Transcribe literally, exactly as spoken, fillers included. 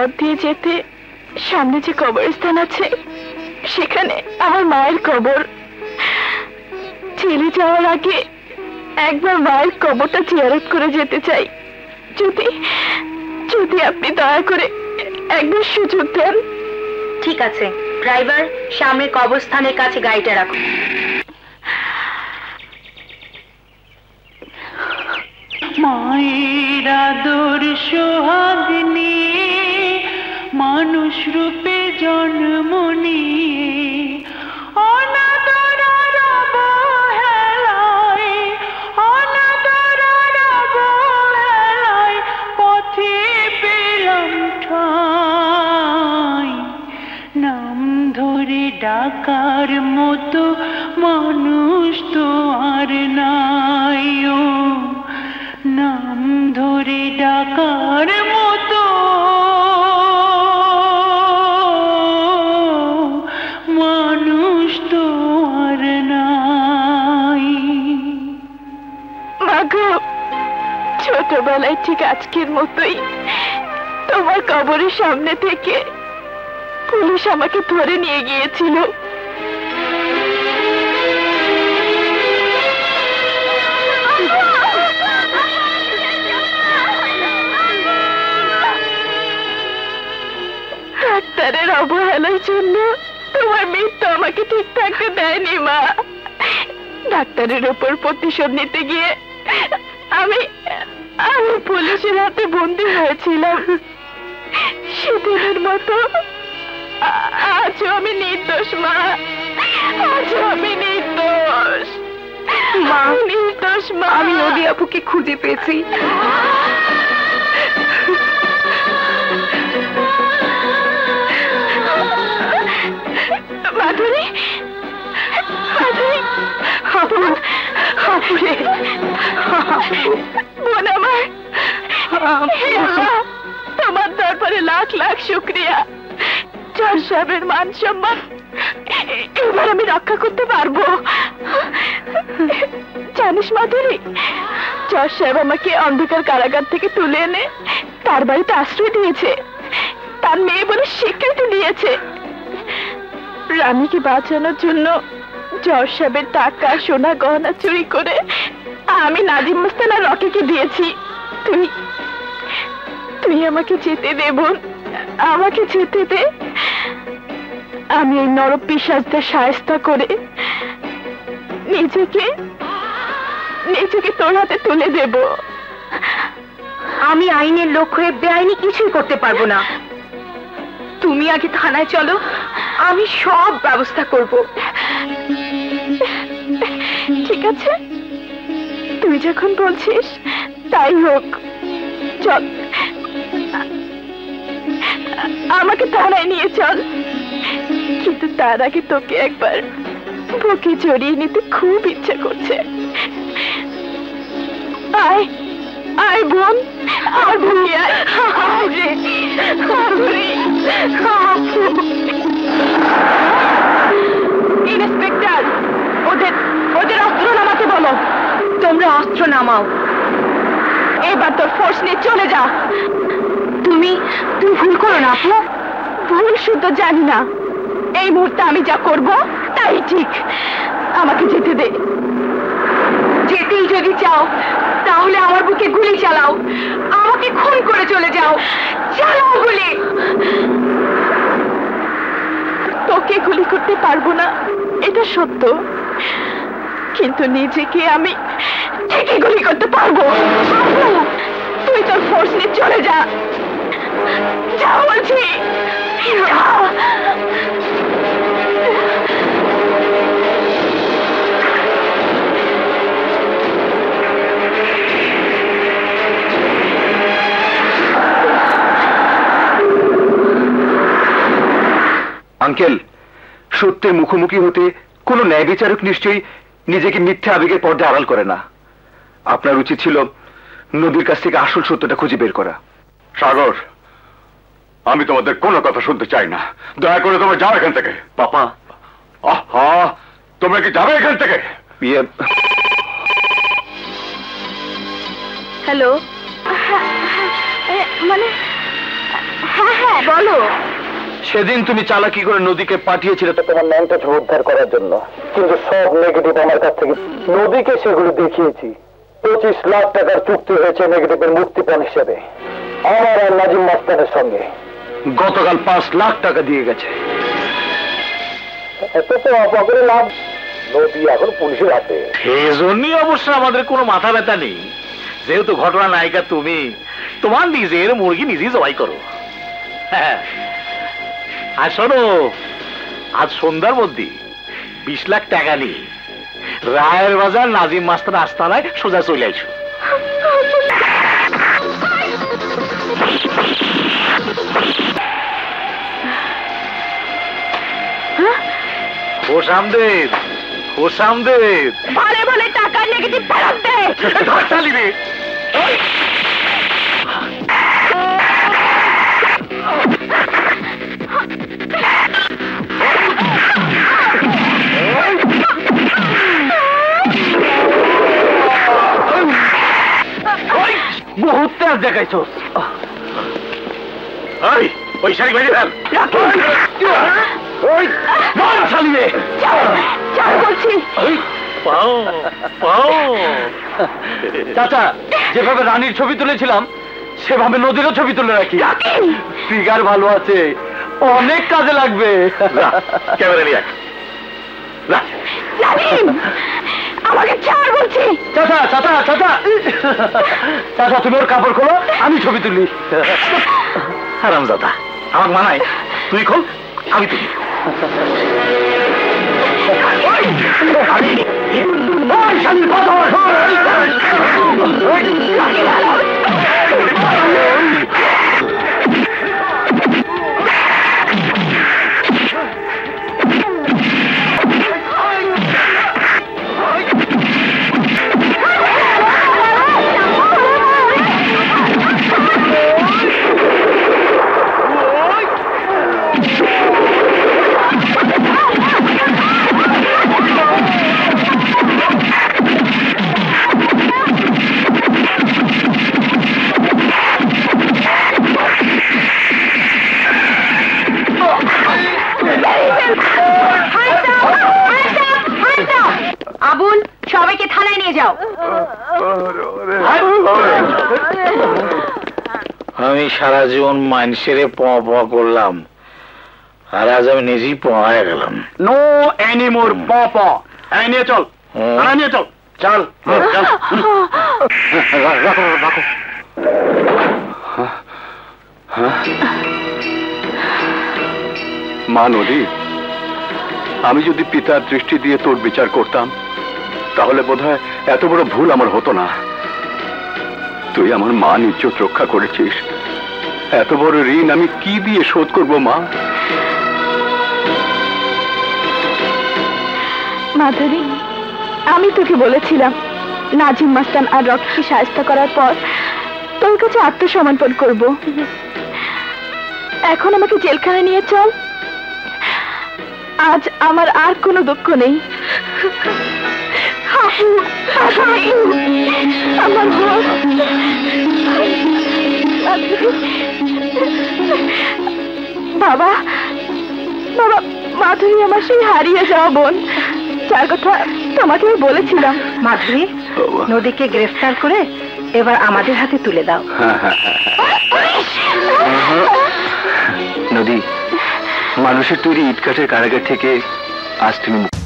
পথ দিয়ে যেতে সামনে যে কবরস্থান আছে সেখানে আমার মায়ের কবর। চলে যাওয়ার আগে একবার মায়ের কবরটা জিয়ারত করে যেতে চাই। যদি যদি আপনি দয়া করে একবার সুযোগ দেন। ঠিক আছে ড্রাইভার, সামনের কবরস্থানের কাছে গাড়িটা রাখো। মায়ের আদর সোহাগিনী মানুষ রূপে জন্ম নিয়ে অনাদরের অবহেলায় অনাদরের অবহেলায় পথে পেলাম ঠাঁই। নাম ধরে ডাকার মতো মানুষ তো আর নাই, ও নাম ধরে ডাকার মতো মানুষ তো আর নাই। মাগো, ছোটবেলায় ঠিক আজকের মতোই তোমার কবরের সামনে থেকে পুলিশ আমাকে ধরে নিয়ে গিয়েছিল। ডাক্তারের অবহেলার জন্য তোমার মৃত্যু আমাকে ঠিক থাকতে দেয়নি মা। ডাক্তারের উপর প্রতিশোধ নিতে গিয়ে আমি আমি পুলিশের হাতে বন্দী হয়েছিলাম। সেদিনের মতো আজও আমি নির্দোষ মা, আজও আমি নির্দোষ মা, নির্দোষ মা। আমি নদী আপুকে খুঁজে পেয়েছি। মাধুরী, মাধুরী, বোন আমার, তোমার দরবারে লাখ লাখ শুকরিয়া। জজ সাহেবের মান সম্মান এবার আমি রক্ষা করতে পারবো। জানিস মাধুরী, জজ সাহেব আমাকে অন্ধকার কারাগার থেকে তুলে এনে তার বাড়িতে আশ্রয় দিয়েছে, তার মেয়ে বলে স্বীকৃতি দিয়েছে। রানীকে বাঁচানোর জন্য জজ সাহেবের টাকা সোনা গহনা চুরি করে আমি নাজিম মুস্তানা রকিকে দিয়েছি। তুই তুই আমাকে যেতে দে বোন, আমাকে যেতে দে। আমি এই নরক পিশাচদের শায়েস্তা করে নিজেকে নিজেকে তোর হাতে তুলে দেব। আমি আইনের লোক হয়ে বেআইনি কিছুই করতে পারবো না। তুমি আগে থানায় চলো, আমি সব ব্যবস্থা করব। ঠিক আছে, তুই যখন বলছিস তাই হোক, চল আমাকে থানায় নিয়ে চল। কিন্তু তার আগে তোকে একবার বুকে জড়িয়ে নিতে খুব ইচ্ছা করছে। আয় আয় বোন, আর বুকে আয়। ইন্সপেক্টর, ওদের ওদের অস্ত্র নামাতে বলো। তোমরা অস্ত্র নামাও। এবার তোর ফোর্স নিয়ে চলে যা। তুমি তুমি ভুল করো না আপু। ভুল শুধু জানি না, এই মুহূর্তে আমি যা করব তাই ঠিক। আমাকে যেতে দে। যেতেই যদি চাও তাহলে আমার বুকে গুলি চালাও, আমাকে খুন করে চলে যাও। চালাও গুলি। তোকে গুলি করতে পারবো না এটা সত্য, কিন্তু নিজেকে আমি ঠিকই গুলি করতে পারবো। তুই তোর ফোর্স নিয়ে চলে যা, যা বলছি। আঙ্কেল, সত্যের মুখোমুখি হতে কোনো ন্যায় বিচারক নিশ্চয়ই নিজেকে মিথ্যা আবেগের পর্দায় আড়াল করে না। আপনার উচিত ছিল নদীর কাছ থেকে আসল সত্যটা খুঁজে বের করা। সাগর, আমি তোমাদের কোনো কথা শুনতে চাই না। দয়া করে তোমরা যাও এখান থেকে। পাপা, আহা, তোমরা কি যাবে এখান থেকে? হ্যালো, মানে হ্যাঁ হ্যাঁ বলো। সেদিন তুমি চালাকি করে নদীকে পাঠিয়েছিলে তো তোমার ন্যাংটা উদ্ধার করার জন্য, কিন্তু সব নেগেটিভ আমার কাছ থেকে। নদীকে সেগুলো দেখিয়েছি। পঁচিশ লাখ টাকার চুক্তি হয়েছে নেগেটিভের মুক্তিপণ হিসেবে আমার আর নাজিম মাস্তানের সঙ্গে। গতকাল পাঁচ লাখ টাকা দিয়ে গেছে। এত তো অপকরে লাভ। নদী এখন পুলিশের হাতে। এই জন্যই অবশ্য আমাদের কোনো মাথা ব্যথা নেই, যেহেতু ঘটনা নায়িকা তুমি, তোমার নিজের মুরগি নিজেই জবাই করো। হ্যাঁ, আর শোনো, আজ সন্ধ্যার মধ্যে বিশ লাখ টাকা নিয়ে রায়ের বাজার নাজিম মাস্টার আস্তানায় সোজা চলে আইসো। হোসামদের হোসামদের ভালে ভালে টাকা নেগেটিভ ফেরত দে। চালি রে। বহুত তেজ দেখাইছো। ওই শাড়ি বাইরে ফেল। চালিয়ে বলছি পাও পাও। চাচা, যেভাবে রানীর ছবি তুলেছিলাম সেভাবে নদীরও ছবি তুলে রাখি। ফিগার ভালো আছে, অনেক কাজে লাগবে। ক্যামেরা নিয়ে আমাকে ছাড় বলছি। চাচা চাচা চাচা চাচা, তুমি ওর কাপড় খোলো, আমি ছবি তুলি। হারামজাদা, আমার মানায়, তুই খোল, আমি তুলি। আবুল, সবাইকে থানায় নিয়ে যাও। আমি সারা জীবন মানুষের প প করলাম, আর আজ আমি নিজেই প হয়ে গেলাম। নো এনিমোর প প। এই নিয়ে চল, থানায় নিয়ে চল। চল চল। রাখো রাখো। মা নদী, আমি যদি পিতার দৃষ্টি দিয়ে তোর বিচার করতাম তাহলে বোধহয় এত বড় ভুল আমার হতো না। তুই আমার মান ইজ্জত রক্ষা করেছিস, এত বড় ঋণ আমি কি দিয়ে শোধ করব মা? মাধুরী, আমি তোকে বলেছিলাম নাজিম মাস্তান আর রকিকে সাহায্য করার পর তোর কাছে আত্মসমর্পণ করব। এখন আমাকে জেলখানায় নিয়ে চল। আজ আমার আর কোনো দুঃখ নেই। আমার বাবা বাবা, মাধুরী আমার সেই হারিয়ে যাওয়া বোন, যার কথা তোমাকে আমি বলেছিলাম। মাধুরী, নদীকে গ্রেফতার করে এবার আমাদের হাতে তুলে দাও। নদী, মানুষের তৈরি ইটকাঠের কারাগার থেকে আজ তুমি